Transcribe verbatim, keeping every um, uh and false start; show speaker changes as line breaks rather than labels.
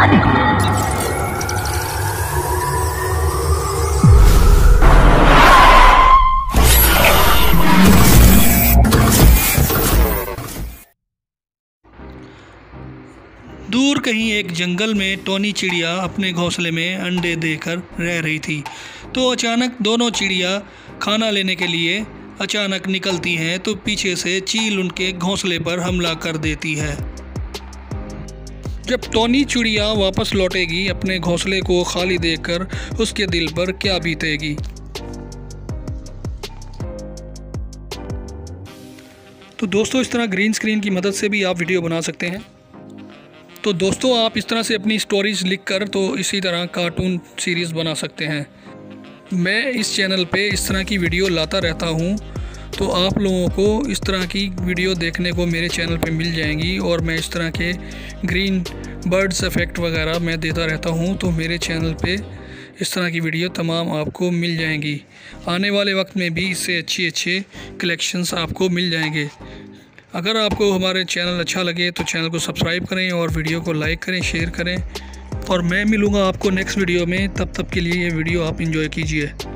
दूर कहीं एक जंगल में टोनी चिड़िया अपने घोंसले में अंडे देकर रह रही थी। तो अचानक दोनों चिड़िया खाना लेने के लिए अचानक निकलती हैं तो पीछे से चील उनके घोंसले पर हमला कर देती है। जब टोनी चिड़िया वापस लौटेगी अपने घोंसले को खाली देखकर उसके दिल पर क्या बीतेगी। तो दोस्तों, इस तरह ग्रीन स्क्रीन की मदद से भी आप वीडियो बना सकते हैं। तो दोस्तों, आप इस तरह से अपनी स्टोरीज लिखकर तो इसी तरह कार्टून सीरीज़ बना सकते हैं। मैं इस चैनल पे इस तरह की वीडियो लाता रहता हूँ, तो आप लोगों को इस तरह की वीडियो देखने को मेरे चैनल पे मिल जाएंगी। और मैं इस तरह के ग्रीन बर्ड्स इफेक्ट वगैरह मैं देता रहता हूँ, तो मेरे चैनल पे इस तरह की वीडियो तमाम आपको मिल जाएंगी। आने वाले वक्त में भी इससे अच्छे अच्छे कलेक्शंस आपको मिल जाएंगे। अगर आपको हमारे चैनल अच्छा लगे तो चैनल को सब्सक्राइब करें और वीडियो को लाइक करें, शेयर करें। और मैं मिलूँगा आपको नेक्स्ट वीडियो में। तब तक के लिए ये वीडियो आप एंजॉय कीजिए।